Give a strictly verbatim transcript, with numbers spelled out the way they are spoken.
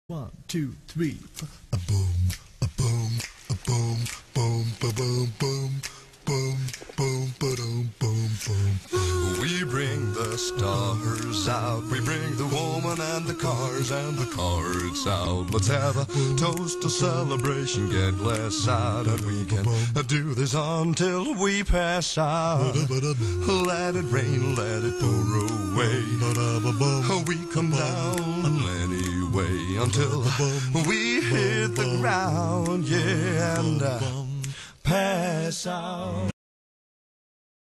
One, two, three, four. A boom, a boom, a boom, boom, ba boom, boom, boom, boom, ba dum, boom, boom, boom. We bring the stars out. We bring the woman and the cars and the cards out. Let's have a toast, a celebration, get less out, and we can do this until we pass out. Let it rain, let it pour away. We come down anyway until we hit the ground, yeah, and uh, pass out.